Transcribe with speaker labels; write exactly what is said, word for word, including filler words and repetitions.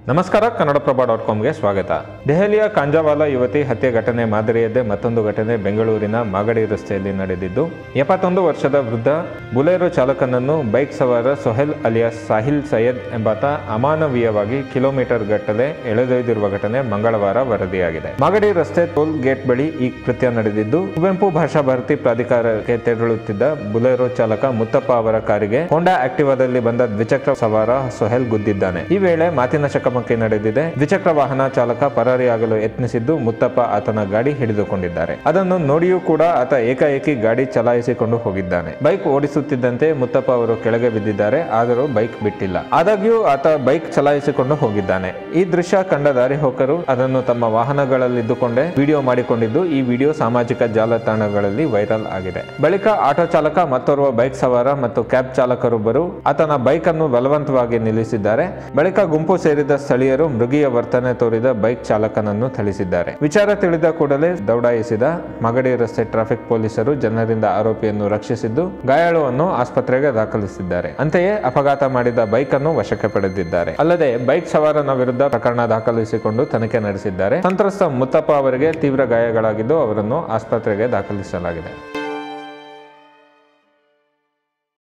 Speaker 1: ನಮಸ್ಕಾರ ಕನ್ನಡಪ್ರಭ ಡಾಟ್ ಕಾಮ್ಗೆ ಸ್ವಾಗತ. ದೆಹಲಿಯ ಕಾಂಜಾವಾಲ ಯುವತಿ ಹತ್ಯೆ ಘಟನೆ ಮಾದರಿಯದ್ದೇ ಮತ್ತೊಂದು ಘಟನೆ ಬೆಂಗಳೂರಿನ ಮಾಗಡಿ ರಸ್ತೆಯಲ್ಲಿ ನಡೆದಿದ್ದು, ಎಪ್ಪತ್ತೊಂದು ವರ್ಷದ ವೃದ್ಧ ಬುಲೆರೋ ಚಾಲಕನನ್ನು ಬೈಕ್ ಸವಾರ ಸೊಹೇಲ್ ಅಲಿಯಾಸ್ ಸಾಹಿಲ್ ಸೈಯದ್ ಎಂಬಾತ ಅಮಾನವೀಯವಾಗಿ ಕಿಲೋಮೀಟರ್ ಗಟ್ಟಲೆ ಎಳೆದೊಯ್ದಿರುವ ಘಟನೆ ಮಂಗಳವಾರ ವರದಿಯಾಗಿದೆ. ಮಾಗಡಿ ರಸ್ತೆ ಟೋಲ್ ಗೇಟ್ ಬಳಿ ಈ ಕೃತ್ಯ ನಡೆದಿದ್ದು, ಕುವೆಂಪು ಭಾಷಾ ಭಾರತಿ ಪ್ರಾಧಿಕಾರಕ್ಕೆ ತೆರಳುತ್ತಿದ್ದ ಬುಲೆರೋ ಚಾಲಕ ಮುತ್ತಪ್ಪ ಅವರ ಕಾರಿಗೆ ಹೋಂಡಾ ಆಕ್ಟಿವಾದಲ್ಲಿ ಬಂದ ದ್ವಿಚಕ್ರ ಸವಾರ ಸೊಹೇಲ್ ಗುದ್ದಿದ್ದಾನೆ. ಈ ವೇಳೆ ಮಾತಿನ ಚಕಮಕಿ ನಡೆದಿದೆ. ದ್ವಿಚಕ್ರ ವಾಹನ ಚಾಲಕ ಪರಾರಿಯಾಗಲು ಯತ್ನಿಸಿದ್ದು, ಮುತ್ತಪ್ಪ ಆತನ ಗಾಡಿ ಹಿಡಿದುಕೊಂಡಿದ್ದಾರೆ. ಅದನ್ನು ನೋಡಿಯೂ ಕೂಡ ಆತ ಏಕಾಏಕಿ ಗಾಡಿ ಚಲಾಯಿಸಿಕೊಂಡು ಹೋಗಿದ್ದಾನೆ. ಬೈಕ್ ಓಡಿಸುತ್ತಿದ್ದಂತೆ ಮುತ್ತಪ್ಪ ಅವರು ಕೆಳಗೆ ಬಿದ್ದಿದ್ದಾರೆ, ಆದರೂ ಬೈಕ್ ಬಿಟ್ಟಿಲ್ಲ. ಆದಾಗ್ಯೂ ಆತ ಬೈಕ್ ಚಲಾಯಿಸಿಕೊಂಡು ಹೋಗಿದ್ದಾನೆ. ಈ ದೃಶ್ಯ ಕಂಡ ದಾರಿಹೋಕರು ಅದನ್ನು ತಮ್ಮ ವಾಹನಗಳಲ್ಲಿದ್ದುಕೊಂಡೇ ವಿಡಿಯೋ ಮಾಡಿಕೊಂಡಿದ್ದು, ಈ ವಿಡಿಯೋ ಸಾಮಾಜಿಕ ಜಾಲತಾಣಗಳಲ್ಲಿ ವೈರಲ್ ಆಗಿದೆ. ಬಳಿಕ ಆಟೋ ಚಾಲಕ, ಮತ್ತೋರ್ವ ಬೈಕ್ ಸವಾರ ಮತ್ತು ಕ್ಯಾಬ್ ಚಾಲಕರೊಬ್ಬರು ಆತನ ಬೈಕ್ ಅನ್ನು ಬಲವಂತವಾಗಿ ನಿಲ್ಲಿಸಿದ್ದಾರೆ. ಬಳಿಕ ಗುಂಪು ಸೇರಿದ ಸ್ಥಳೀಯರು ಮೃಗೀಯ ವರ್ತನೆ ತೋರಿದ ಬೈಕ್ ಚಾಲಕನನ್ನು ಥಳಿಸಿದ್ದಾರೆ. ವಿಚಾರ ತಿಳಿದ ಕೂಡಲೇ ದೌಡಾಯಿಸಿದ ಮಾಗಡಿ ರಸ್ತೆ ಟ್ರಾಫಿಕ್ ಪೊಲೀಸರು ಜನರಿಂದ ಆರೋಪಿಯನ್ನು ರಕ್ಷಿಸಿದ್ದು, ಗಾಯಾಳುವನ್ನು ಆಸ್ಪತ್ರೆಗೆ ದಾಖಲಿಸಿದ್ದಾರೆ. ಅಂತೆಯೇ ಅಪಘಾತ ಮಾಡಿದ ಬೈಕ್ ಅನ್ನು ವಶಕ್ಕೆ ಪಡೆದಿದ್ದಾರೆ. ಅಲ್ಲದೆ ಬೈಕ್ ಸವಾರನ ವಿರುದ್ಧ ಪ್ರಕರಣ ದಾಖಲಿಸಿಕೊಂಡು ತನಿಖೆ ನಡೆಸಿದ್ದಾರೆ. ಸಂತ್ರಸ್ತ ಮುತ್ತಪ್ಪ ಅವರಿಗೆ ತೀವ್ರ ಗಾಯಗಳಾಗಿದ್ದು, ಅವರನ್ನು ಆಸ್ಪತ್ರೆಗೆ ದಾಖಲಿಸಲಾಗಿದೆ.